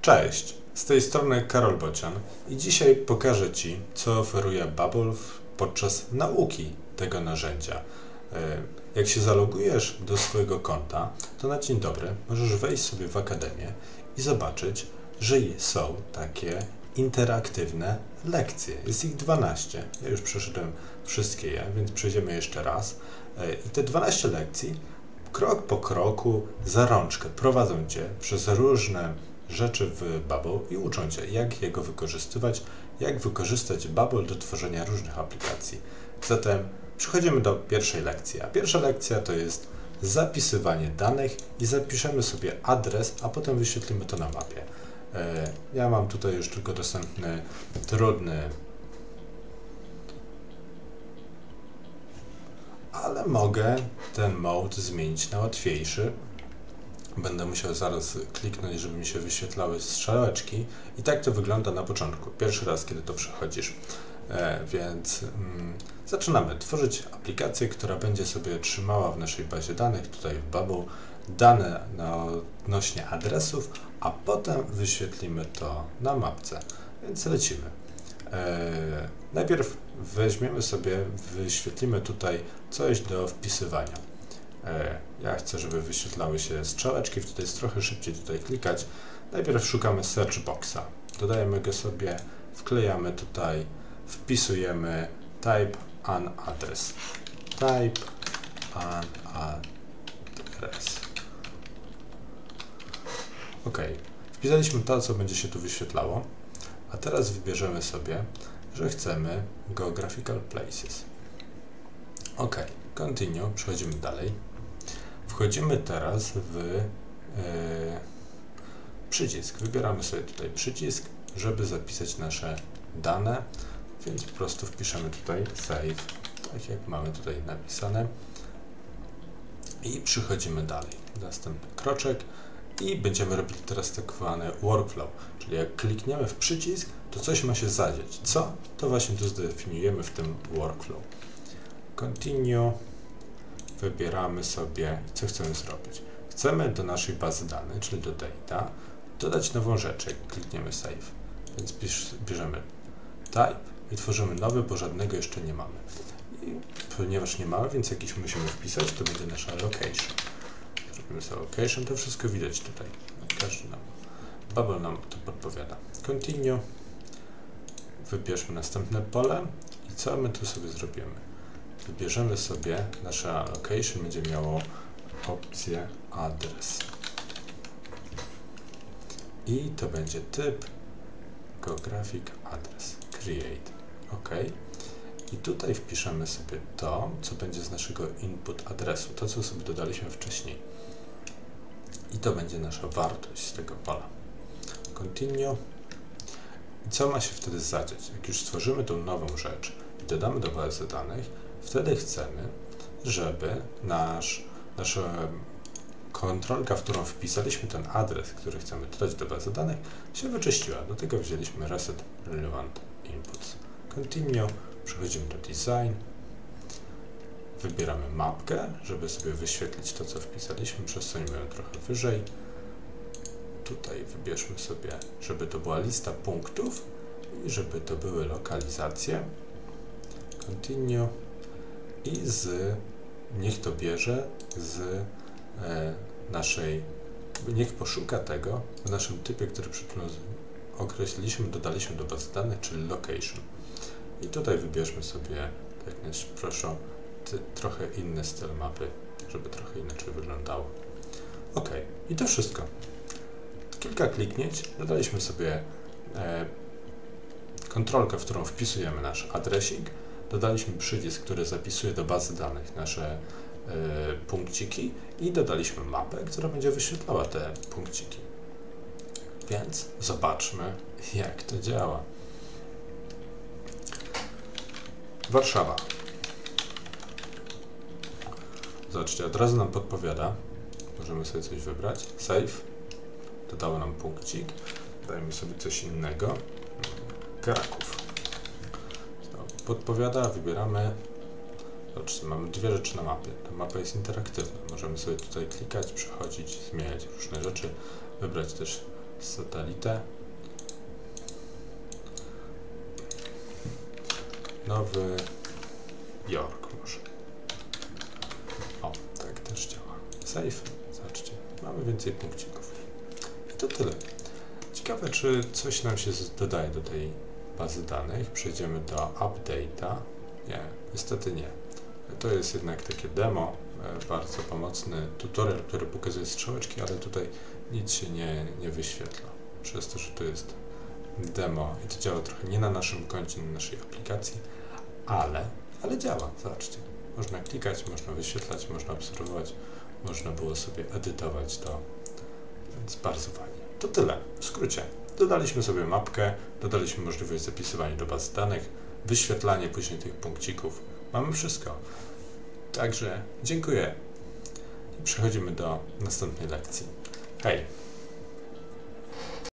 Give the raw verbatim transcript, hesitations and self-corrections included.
Cześć, z tej strony Karol Bocian i dzisiaj pokażę Ci, co oferuje Bubble podczas nauki tego narzędzia. Jak się zalogujesz do swojego konta, to na dzień dobry możesz wejść sobie w Akademię i zobaczyć, że są takie interaktywne lekcje. Jest ich dwanaście. Ja już przeszedłem wszystkie je, więc przejdziemy jeszcze raz. I te dwanaście lekcji krok po kroku, za rączkę prowadzą Cię przez różne rzeczy w Bubble i uczą Cię, jak jego wykorzystywać, jak wykorzystać Bubble do tworzenia różnych aplikacji. Zatem przechodzimy do pierwszej lekcji, a pierwsza lekcja to jest zapisywanie danych i zapiszemy sobie adres, a potem wyświetlimy to na mapie. Ja mam tutaj już tylko dostępny trudny, ale mogę ten mode zmienić na łatwiejszy. Będę musiał zaraz kliknąć, żeby mi się wyświetlały strzałeczki i tak to wygląda na początku, pierwszy raz, kiedy to przechodzisz. E, więc mm, zaczynamy tworzyć aplikację, która będzie sobie trzymała w naszej bazie danych, tutaj w Bubble, dane na odnośnie adresów, a potem wyświetlimy to na mapce, więc lecimy. E, najpierw weźmiemy sobie, wyświetlimy tutaj coś do wpisywania. Ja chcę, żeby wyświetlały się strzałeczki, wtedy jest trochę szybciej tutaj klikać. Najpierw szukamy search boxa, dodajemy go sobie, wklejamy tutaj, wpisujemy type an address. Type an address. OK, wpisaliśmy to, co będzie się tu wyświetlało, a teraz wybierzemy sobie, że chcemy geographical places. OK, continue, przechodzimy dalej. Wchodzimy teraz w e, przycisk. Wybieramy sobie tutaj przycisk, żeby zapisać nasze dane, więc po prostu wpiszemy tutaj save, tak jak mamy tutaj napisane, i przechodzimy dalej. Następny kroczek i będziemy robić teraz tak zwany workflow, czyli jak klikniemy w przycisk, to coś ma się zadziać. Co? To właśnie tu zdefiniujemy w tym workflow. Continue. Wybieramy sobie, co chcemy zrobić. Chcemy do naszej bazy danych, czyli do data, dodać nową rzecz, jak klikniemy save. Więc bierzemy type i tworzymy nowy, bo żadnego jeszcze nie mamy. I ponieważ nie mamy, więc jakiś musimy wpisać, to będzie nasza location. Zrobimy sobie location, to wszystko widać tutaj. Każdy nam, Bubble nam to podpowiada. Continue. Wybierzmy następne pole i co my tu sobie zrobimy? Wybierzemy sobie, nasza location będzie miało opcję adres. I to będzie typ geographic address, create. OK. I tutaj wpiszemy sobie to, co będzie z naszego input adresu, to, co sobie dodaliśmy wcześniej. I to będzie nasza wartość z tego pola. Continue. I co ma się wtedy zadziać? Jak już stworzymy tą nową rzecz i dodamy do bazy danych, wtedy chcemy, żeby nasz, nasza kontrolka, w którą wpisaliśmy ten adres, który chcemy dodać do bazy danych, się wyczyściła. Do tego wzięliśmy reset relevant inputs. Continue, przechodzimy do design, wybieramy mapkę, żeby sobie wyświetlić to, co wpisaliśmy, przesuńmy ją trochę wyżej. Tutaj wybierzmy sobie, żeby to była lista punktów i żeby to były lokalizacje. Continue. I z, niech to bierze z e, naszej, niech poszuka tego w naszym typie, który przed chwilą określiliśmy, dodaliśmy do bazy danych, czyli location. I tutaj wybierzmy sobie, tak jak nas proszą, ty, trochę inny styl mapy, żeby trochę inaczej wyglądało. OK, i to wszystko. Kilka kliknięć, dodaliśmy sobie e, kontrolkę, w którą wpisujemy nasz adresik. Dodaliśmy przycisk, który zapisuje do bazy danych nasze y, punkciki i dodaliśmy mapę, która będzie wyświetlała te punkciki. Więc zobaczmy, jak to działa. Warszawa. Zobaczcie, od razu nam podpowiada. Możemy sobie coś wybrać. Save. Dodało nam punkcik. Dajmy sobie coś innego. Kraków. Podpowiada, wybieramy. Zobaczcie, mamy dwie rzeczy na mapie. Ta mapa jest interaktywna. Możemy sobie tutaj klikać, przechodzić, zmieniać różne rzeczy, wybrać też satelitę. Nowy Jork może. O, tak też działa. Save. Zobaczcie, mamy więcej punkcików. I to tyle. Ciekawe, czy coś nam się dodaje do tej bazy danych. Przejdziemy do update'a. Nie, niestety nie. To jest jednak takie demo, bardzo pomocny tutorial, który pokazuje strzałeczki, ale tutaj nic się nie, nie wyświetla. Przez to, że to jest demo i to działa trochę nie na naszym koncie, na naszej aplikacji, ale, ale działa. Zobaczcie. Można klikać, można wyświetlać, można obserwować, można było sobie edytować to, więc bardzo fajnie. To tyle, w skrócie. Dodaliśmy sobie mapkę, dodaliśmy możliwość zapisywania do bazy danych, wyświetlanie później tych punkcików. Mamy wszystko. Także dziękuję i przechodzimy do następnej lekcji. Hej!